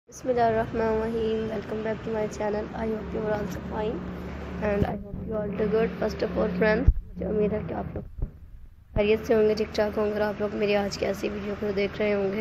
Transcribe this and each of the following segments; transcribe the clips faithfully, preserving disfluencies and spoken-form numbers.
Bismillahirrahmanirrahim. Welcome back to my channel. I hope you are also fine and I hope you all do good. First of all friends, मुझे उम्मीद है कि आप लोग खैरियत से होंगे, ठीक ठाक होंगे और आप लोग मेरी आज की ऐसी वीडियो को देख रहे होंगे।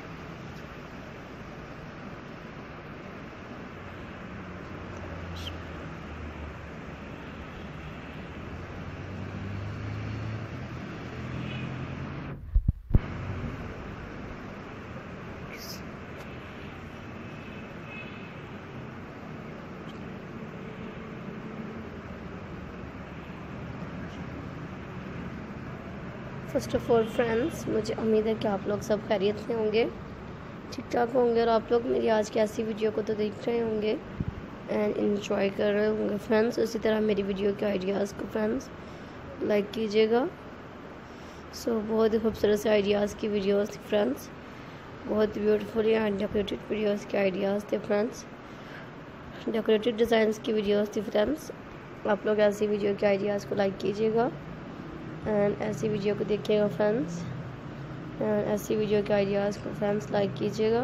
फर्स्ट ऑफ ऑल फ्रेंड्स, मुझे उम्मीद है कि आप लोग सब खैरियत से होंगे, ठीक ठाक होंगे और आप लोग मेरी आज की ऐसी वीडियो को तो देख रहे होंगे एंड इन्जॉय कर रहे होंगे फ्रेंड्स। उसी तरह मेरी वीडियो के आइडियाज़ को फ्रेंड्स लाइक कीजिएगा। सो so, बहुत ही खूबसूरत से आइडियाज़ की वीडियोस थी फ्रेंड्स, बहुत ब्यूटीफुल एंड डेकोरेटेड वीडियोस के आइडियाज़ थे फ्रेंड्स, डेकोरेटेड डिज़ाइंस की वीडियोस थी फ्रेंड्स। आप लोग ऐसी वीडियो के आइडियाज़ को लाइक कीजिएगा एंड ऐसी वीडियो को देखिएगा फ्रेंड्स एंड ऐसी वीडियो के आइडियाज़ को फ्रेंड्स लाइक कीजिएगा।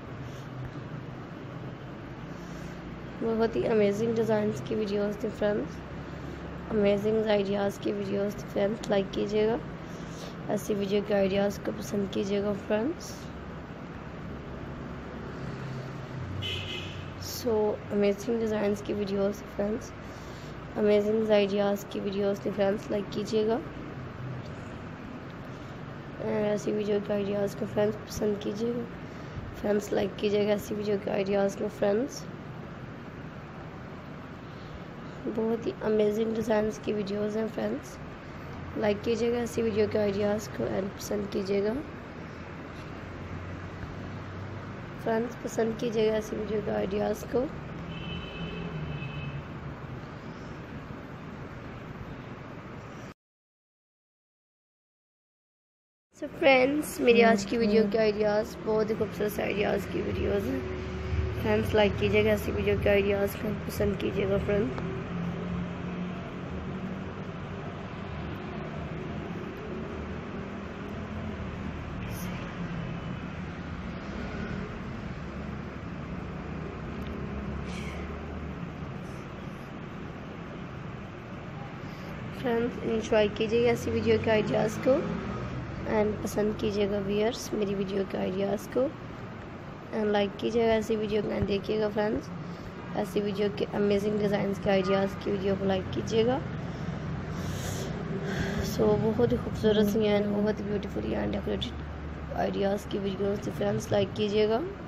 बहुत ही अमेजिंग डिज़ाइंस की वीडियोस थी फ्रेंड्स, अमेजिंग आइडियाज़ की वीडियोस थी फ्रेंड्स, लाइक कीजिएगा। ऐसी वीडियो के आइडियाज़ को पसंद कीजिएगा फ्रेंड्स। सो अमेजिंग डिज़ाइंस की वीडियोस थी फ्रेंड्स, अमेजिंग आइडियाज़ की वीडियोस थी फ्रेंड्स, लाइक कीजिएगा। ऐसी वीडियो के आइडियाज़ को फ्रेंड्स पसंद कीजिएगा फ्रेंड्स, लाइक कीजिएगा ऐसी वीडियो के आइडियाज़ को फ्रेंड्स। बहुत ही अमेजिंग डिज़ाइंस की वीडियोस हैं फ्रेंड्स, लाइक कीजिएगा ऐसी वीडियो के आइडियाज़ को एंड पसंद कीजिएगा फ्रेंड्स, पसंद कीजिएगा ऐसी वीडियो के आइडियाज़ को। सो so फ्रेंड्स, मेरी आज की वीडियो के आइडियाज़ बहुत ही खूबसूरत से आइडियाज़ की वीडियोज़ हैं फ्रेंड्स, लाइक कीजिएगा ऐसी वीडियो के आइडियाज़ को पसंद कीजिएगा फ्रेंड। फ्रेंड्स एंजॉय कीजिएगा ऐसी वीडियो के आइडियाज़ को एंड पसंद कीजिएगा व्यूअर्स मेरी वीडियो के आइडियाज़ को एंड लाइक कीजिएगा ऐसी वीडियो को एंड देखिएगा फ्रेंड्स। ऐसी वीडियो के अमेजिंग डिज़ाइंस के आइडियाज़ की वीडियो को लाइक कीजिएगा। सो so, बहुत ही खूबसूरत सी एंड बहुत ही ब्यूटीफुल एंड डेकोरेटेड आइडियाज़ की वीडियोस फ्रेंड्स, लाइक कीजिएगा।